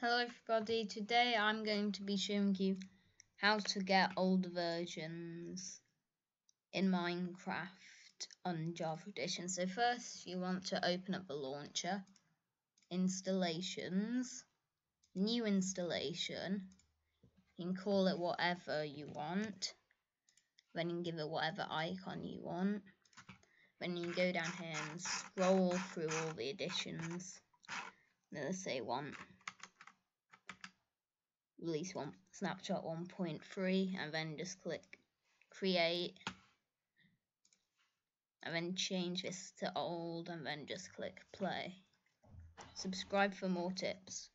Hello everybody, today I'm going to be showing you how to get older versions in Minecraft on Java Edition. So first you want to open up the launcher, installations, new installation, you can call it whatever you want, then you can give it whatever icon you want, then you can go down here and scroll through all the editions, let's say release one snapshot 1.3 and then just click create and then change this to old and then just click play. Subscribe for more tips.